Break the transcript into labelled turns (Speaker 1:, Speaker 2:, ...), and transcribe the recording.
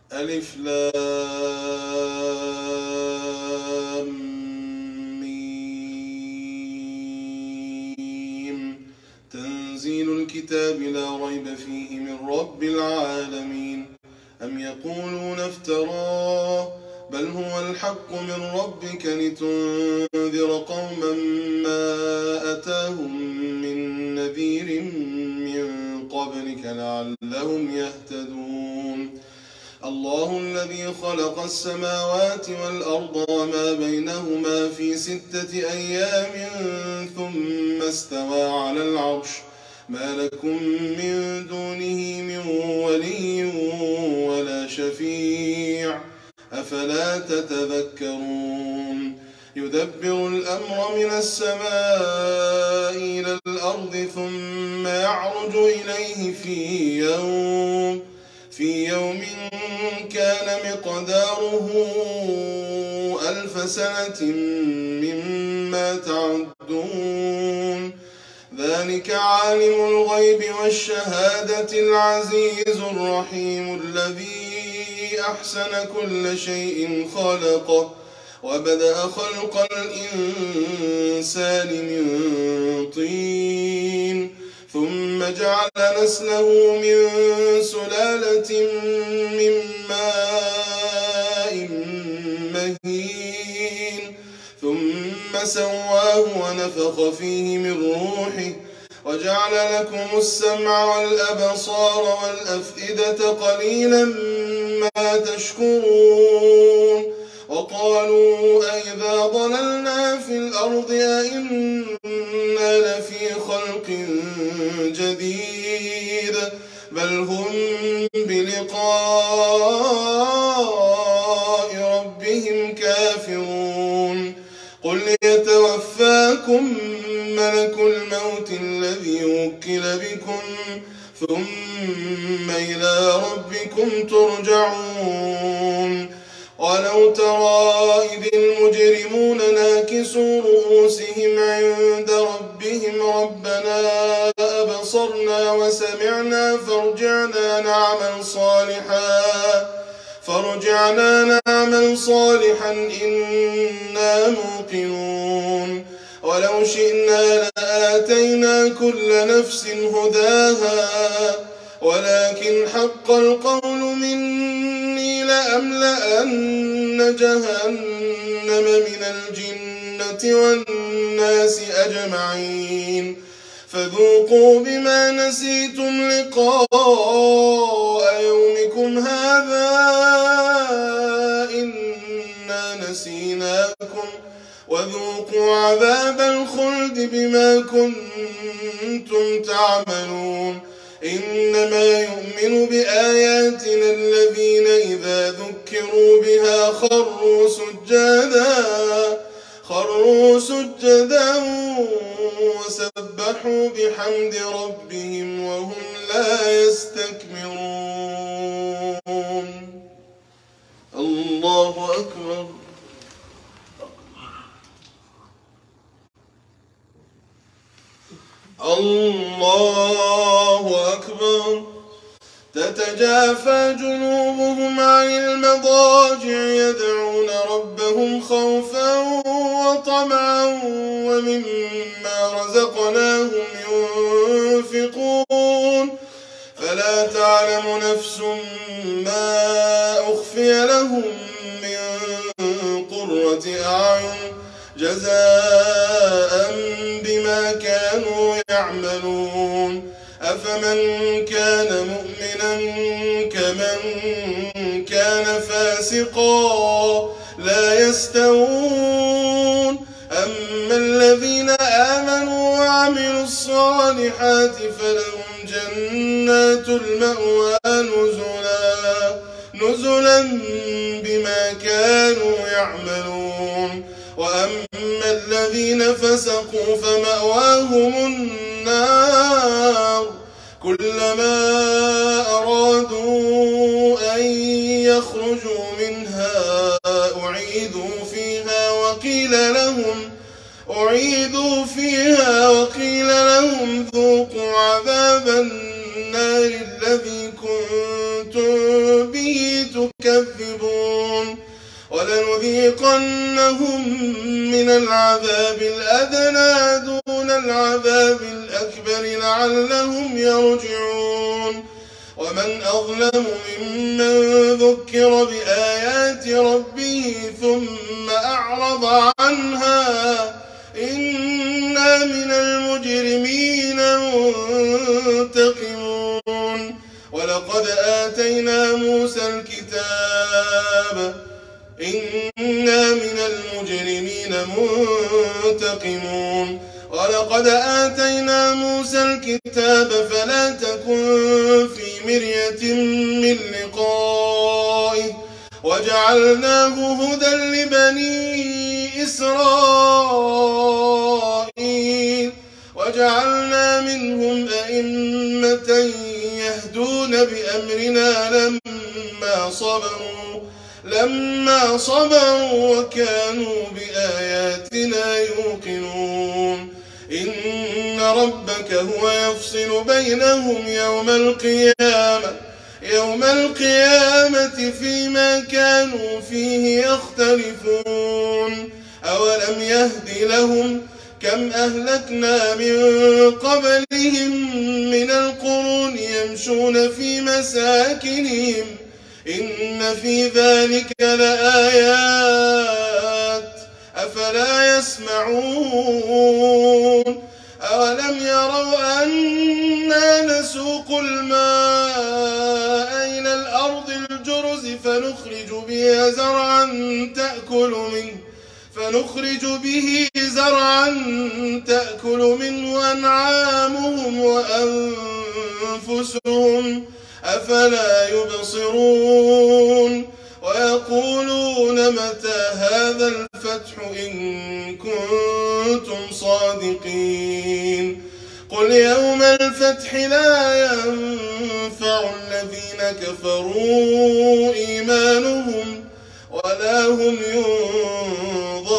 Speaker 1: ألف لام ميم. تنزيل الكتاب لا ريب فيه من رب العالمين. أم يقولون افتراه بل هو الحق من ربك لتنذر قوما ما أتاهم من نذير من قبلك لعلهم يهتدون. الله الذي خلق السماوات والأرض وما بينهما في 6 أيام ثم استوى على العرش ما لكم من دونه من ولي ولا شفيع أفلا تتذكرون. يدبر الأمر من السماء إلى الأرض ثم يعرج إليه في يوم كان مقداره 1000 سنة مما تعدون. ذلك عالم الغيب والشهادة العزيز الرحيم الذي أحسن كل شيء خلقه وبدأ خلق الإنسان من طين ثم جعل نسله من سلالة من ماء مهين ثم سواه ونفخ فيه من روحه وجعل لكم السمع والأبصار والأفئدة قليلا ما تشكرون. وقالوا أئذا ضللنا في الأرض أئنا لفي خلق جديد بل هم بلقاء ربهم كافرون. قل يتوفاكم ملك الموت الذي وكل بكم ثم إلى ربكم ترجعون. ولو ترى إذ المجرمون ناكسوا رؤوسهم عند ربهم ربنا أبصرنا وسمعنا فارجعنا نعمل صالحا إنا موقنون. ولو شئنا لآتينا كل نفس هداها ولكن حق القول مني لأملأن جهنم من الجنة والناس أجمعين فذوقوا بما نسيتم لقاء يومكم هذا إنا نسيناكم وذوقوا عذاب الخلد بما كنتم تعملون. إنما يؤمن بآياتنا الذين إذا ذكروا بها خروا سجدا وسبحوا بحمد ربهم وهم لا يستكبرون. الله أكبر. الله أكبر. تتجافى جنوبهم عن المضاجع يدعون ربهم خوفا وطمعا ومما رزقناهم ينفقون. فلا تعلم نفس ما أخفي لهم من قرة أعين جزاء بما كانوا يعملون. أفمن كان مؤمنا كمن كان فاسقا لا يستوون. أما الذين آمنوا وعملوا الصالحات فلهم جنات المأوى نزلا بما كانوا يعملون. وأما الذين فسقوا فمأواهم النار كلما أرادوا أن يخرجوا منها أعيدوا فيها وقيل لهم ذوقوا عذاب النار الذي كنتم به تكذبون. أظلم ممن ذكر بآيات ربه ثم أعرض عنها إنا من المجرمين منتقمون ولقد آتينا موسى الكتاب إنا من المجرمين منتقمون ولقد آتينا موسى الكتاب فلا تكن في مرية من لقائه وجعلناه هدى لبني إسرائيل وجعلنا منهم أئمة يهدون بأمرنا لما صبروا وكانوا بآياتنا يوقنون إن ربك هو يفصل بينهم يوم القيامة فيما كانوا فيه يختلفون أولم يهد لهم كم أهلكنا من قبلهم من القرون يمشون في مساكنهم إن في ذلك لآيات أفلا يسمعون أولم يروا أنا نسوق الماء إلى الأرض الجرز فنخرج به زرعا تأكل منه أنعامهم وأنفسهم أفلا يبصرون ويقولون متى هذا الفتح إن كنتم صادقين قل يوم الفتح لا ينفع الذين كفروا إيمانهم ولا هم ينظرون